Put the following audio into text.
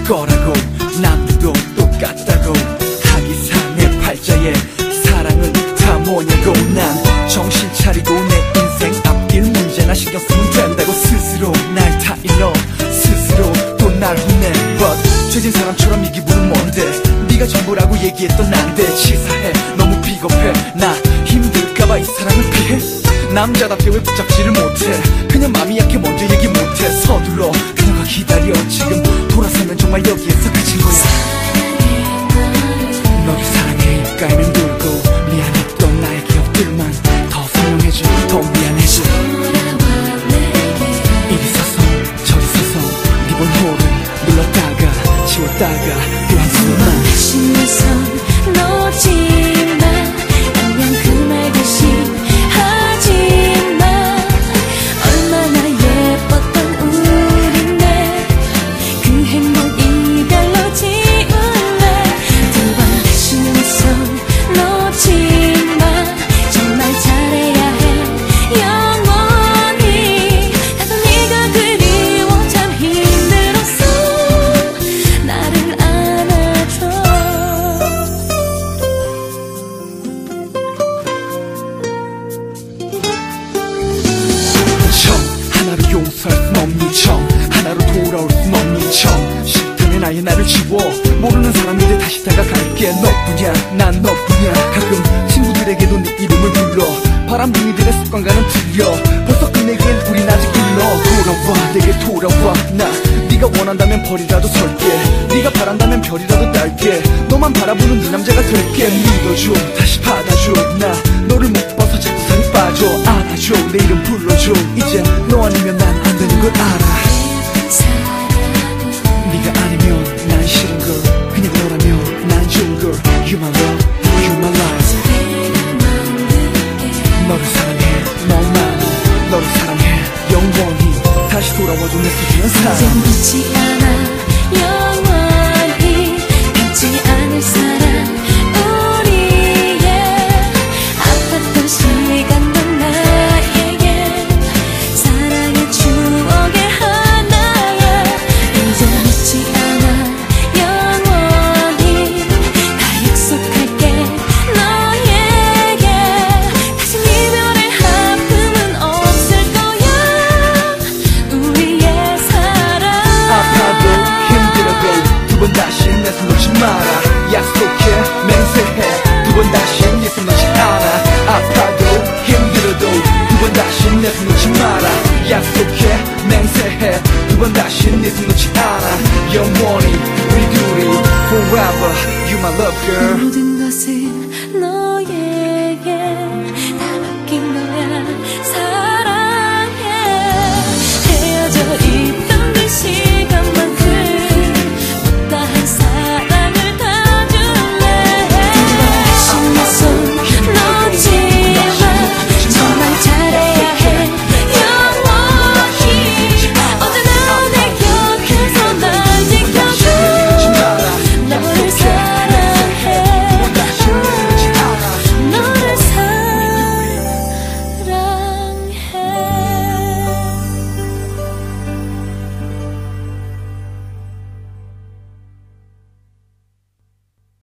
거라고 남들도 똑같다고 하기사 내 팔자에 사랑은 다 뭐냐고 난 정신 차리고 내 인생 앞길 문제나 신경 쓰면 된다고 스스로 날 타일러 스스로 또 날 혼내 But 죄진 사람처럼 이 기분은 뭔데 네가 전부라고 얘기했던 난데 치사해 너무 비겁해 나 힘들까봐 이 사랑을 피해 남자답게 왜 붙잡지를 못해 그냥 맘이 약해 먼저 얘기 못해 서둘러 그녀가 기다려 지금 돌아서면 정말 여기에서 그친 거야 너를 사랑해 입가에는 돌고 미안했던 나의 기억들만 더 선명해져 더 미안해져 이리 서서 저리 서서 네 번호를 눌렀다가 지웠다가 또 한 수만 다시 내 손 놓지마 안녕 그 말 대신 하지마 얼마나 예뻤던 우리네 그 행복 이별로 지울래 두 번 다시 내 손 놓지마 정말 잘해야 해 영원히 나도 네가 그리워 참 힘들었어 나를 안아줘 하나로 용서할 순 없니 정 하나로 돌아올 순 없니 정 싫다면 아예 나를 지워 모르는 사람인데 다시 다가갈게 너뿐이야 난 너뿐이야 가끔 친구들에게도 네 이름을 불러 바람둥이들의 습관과는 틀려 벌써 끝내기엔 우린 아직 일러 돌아와 내게 돌아와 나 네가 원한다면 벌이라도 설게 네가 바란다면 별이라도 딸게 너만 바라보는 네 남자가 될게 믿어줘 다시 받아줘 나 너를 못 봐서 자꾸 살이 빠져 안아줘 내 이름 불러줘 이제 너 아니면 난 안 되는 걸 알아 네가 아니면 난 싫은 걸 그냥 너라면 난 좋은 걸 You my love, you my life 너를 사랑해 너만 너를 사랑해 영원히 다시 돌아와줘 내 소중한 사랑 이젠 놓지 않아 영원히 잊지 않을 사랑 우리의 아팠던 시간도 나에게 사랑의 추억의 하나야 이젠 놓지 않아 영원히 다 약속할게 너에게 다시 이별의 아픔은 없을 거야 우리의 사랑 아파도 힘들어도 두 번 다시 내 손 놓지 마라 약속해 맹세해 두 번 다시 내 손 놓지 않아 아파도 힘들어도 두 번 다시 내 손 놓지 마라 약속해 맹세해 두 번 다시 내 손 놓지 않아 영원히 우리 둘이 Forever You my love girl